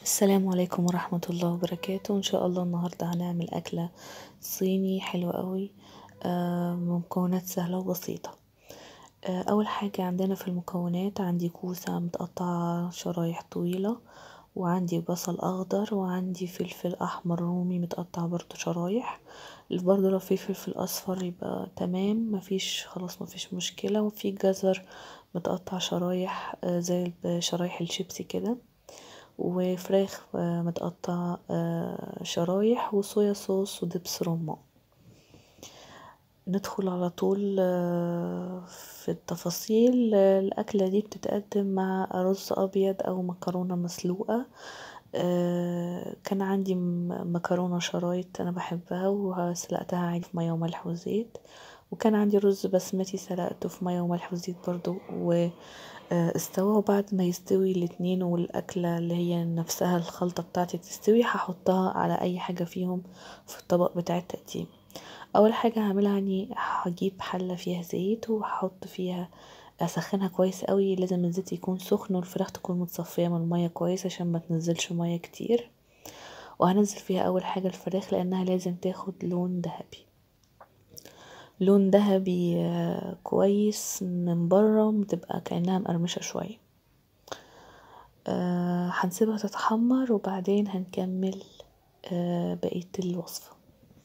السلام عليكم ورحمة الله وبركاته. إن شاء الله النهاردة هنعمل أكلة صيني حلوة قوي. بمكونات سهلة وبسيطة. أول حاجة عندنا في المكونات، عندي كوسة متقطعة شرايح طويلة، وعندي بصل أخضر، وعندي فلفل أحمر رومي متقطع برضو شرايح. برضو لو في فلفل أصفر يبقى تمام، مفيش خلاص مفيش مشكلة. وفي جزر متقطع شرايح زي شرايح الشيبسي كده، وفراخ متقطع شرايح، وصويا صوص، ودبس رمان. ندخل على طول في التفاصيل. الأكلة دي بتتقدم مع رز أبيض أو مكرونة مسلوقة. كان عندي مكرونة شرايط أنا بحبها وسلقتها عادي في مية وملح وزيت، وكان عندي رز بسمتي سلقته في مية وملح وزيت برضو استوى. وبعد ما يستوي الاتنين والأكلة اللي هي نفسها الخلطة بتاعتي تستوي، هحطها على أي حاجة فيهم في الطبق بتاع التقديم. أول حاجة هعملها اني هجيب حلة فيها زيت، وهحط فيها اسخنها كويس قوي. لازم الزيت يكون سخن، والفراخ تكون متصفية من المية كويس عشان ما تنزلش مية كتير. وهنزل فيها اول حاجة الفراخ، لانها لازم تاخد لون ذهبي. لون ذهبي كويس من بره، بتبقى كأنها مقرمشة شوية. هنسيبها تتحمر، وبعدين هنكمل بقية الوصفة.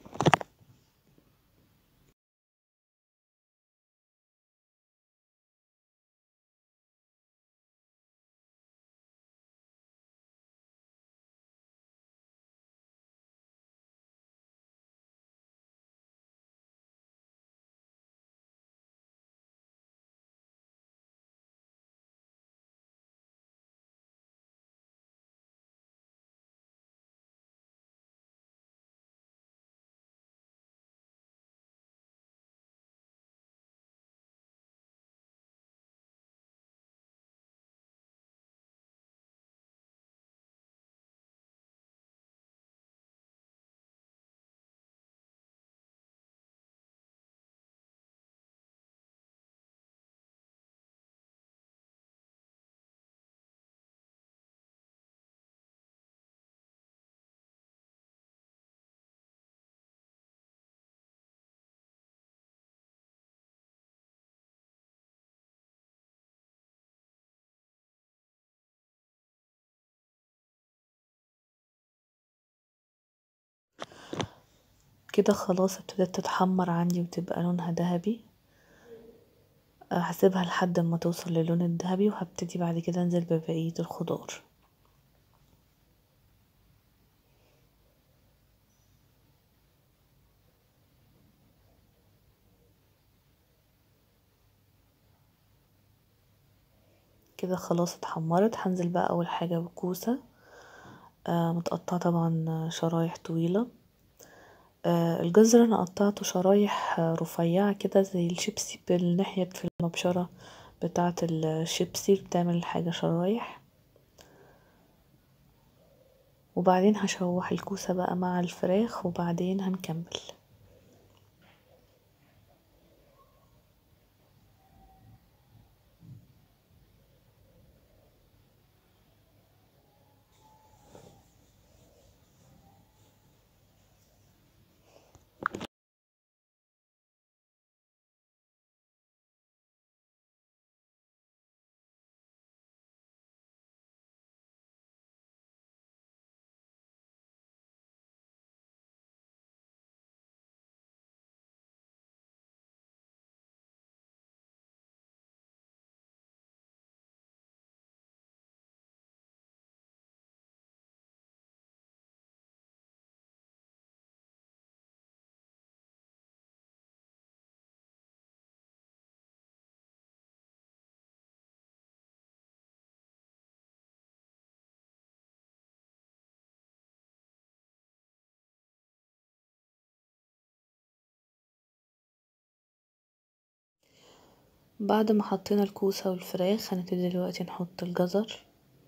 كده خلاص ابتدت تتحمر عندي وتبقى لونها ذهبي. هسيبها لحد ما توصل للون الذهبي، وهبتدي بعد كده انزل ببقية الخضار. كده خلاص اتحمرت. هنزل بقى اول حاجة بالكوسة، متقطعة طبعا شرايح طويلة. الجزر انا قطعته شرايح رفيعة كده زي الشيبسي، بالناحية في المبشرة بتاعة الشيبسي بتعمل الحاجة شرايح. وبعدين هشوح الكوسة بقى مع الفراخ، وبعدين هنكمل. بعد ما حطينا الكوسة والفراخ، هنبتدي دلوقتي نحط الجزر.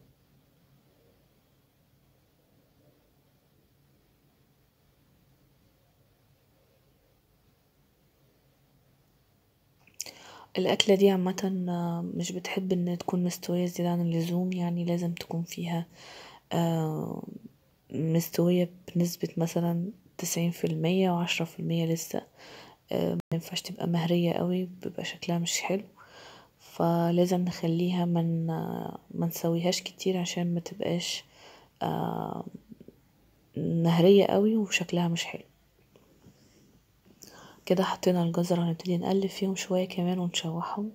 الأكلة دي عامة مش بتحب ان تكون مستوية زيادة عن اللزوم، يعني لازم تكون فيها مستوية بنسبة مثلا 90% و10% لسه. مينفعش تبقى مهرية قوي، بيبقى شكلها مش حلو. فلازم نخليها ما نسويهاش كتير عشان ما تبقاش مهرية قوي وشكلها مش حلو. كده حطينا الجزر، هنبتدي نقلب فيهم شوية كمان ونشوحهم.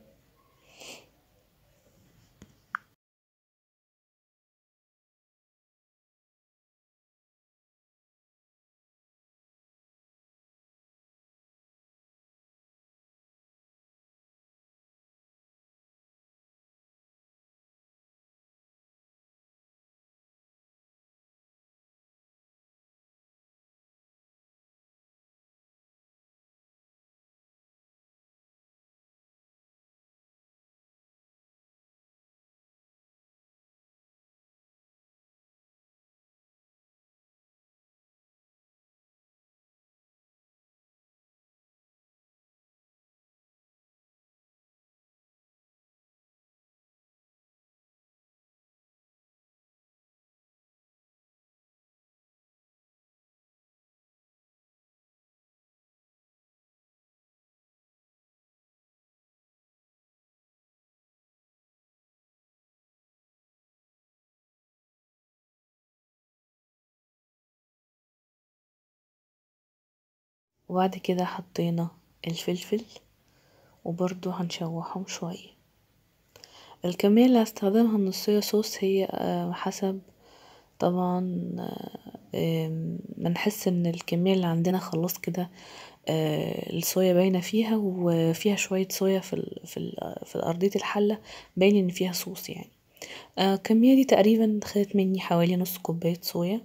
وبعد كده حطينا الفلفل، وبرضو هنشوحهم شوية. الكمية اللي هستخدمها من الصويا صوص هي حسب طبعا، ما نحس ان الكمية اللي عندنا خلاص كده الصويا باينة فيها، وفيها شوية صويا في أرضية الحلة، باين ان فيها صوص يعني. الكمية دي تقريبا خدت مني حوالي نص كوباية صويا،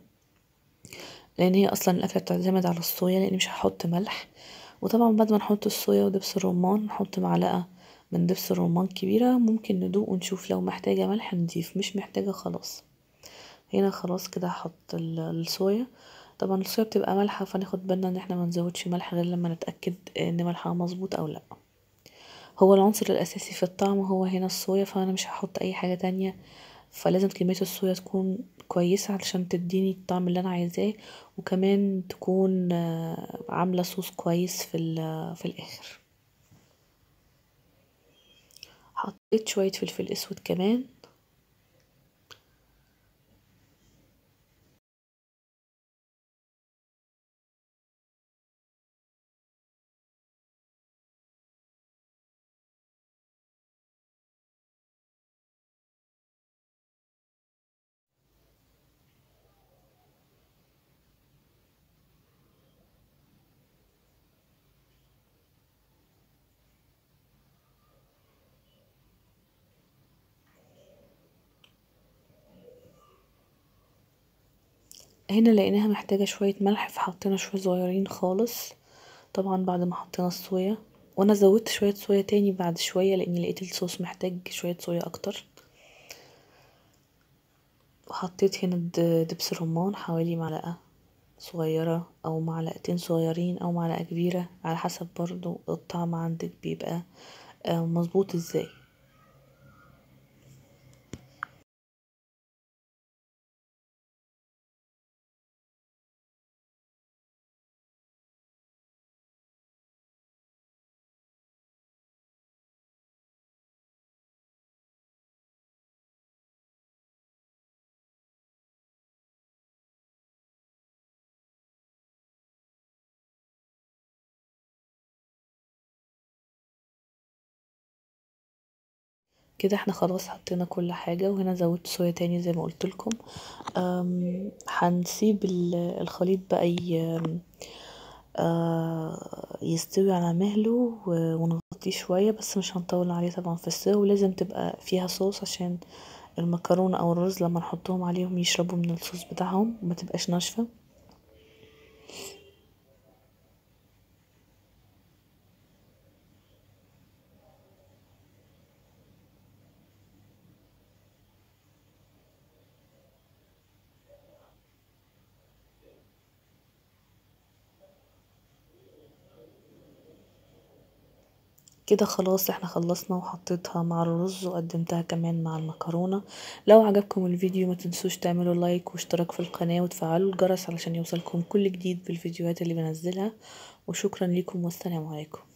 لان هي اصلا الاكله بتعتمد على الصويا، لان مش هحط ملح. وطبعا بعد ما نحط الصويا ودبس الرمان نحط معلقه من دبس الرمان كبيره، ممكن ندوق ونشوف لو محتاجه ملح نضيف، مش محتاجه خلاص. هنا خلاص كده هحط الصويا. طبعا الصويا بتبقى مالحه، فناخد بالنا ان احنا ما نزودش ملح غير لما نتاكد ان ملحها مظبوط او لا. هو العنصر الاساسي في الطعم هو هنا الصويا، فانا مش هحط اي حاجه تانية. فلازم كمية الصويا تكون كويسة علشان تديني الطعم اللي انا عايزاه، وكمان تكون عاملة صوص كويس في الاخر. حطيت شوية فلفل اسود كمان. هنا لقيناها محتاجة شوية ملح، فحطينا شوية صغيرين خالص. طبعا بعد ما حطينا الصويا، وانا زودت شوية صويا تاني بعد شوية لاني لقيت الصوص محتاج شوية صويا اكتر. وحطيت هنا دبس الرمان حوالي معلقة صغيرة او معلقتين صغيرين او معلقة كبيرة، على حسب برضو الطعم عندك بيبقى مظبوط ازاي. كده احنا خلاص حطينا كل حاجة، وهنا زودت صويا تاني زي ما قلت لكم. هنسيب الخليط بقى يستوي على مهله، ونغطيه شوية، بس مش هنطول عليه طبعا في السوا. ولازم تبقى فيها صوص عشان المكرونة او الرز لما نحطهم عليهم يشربوا من الصوص بتاعهم وما تبقاش ناشفة. كده خلاص احنا خلصنا، وحطيتها مع الرز وقدمتها كمان مع المكرونة. لو عجبكم الفيديو ما تنسوش تعملوا لايك واشتراك في القناة وتفعلوا الجرس علشان يوصلكم كل جديد بالفيديوهات اللي بنزلها. وشكرا لكم والسلام عليكم.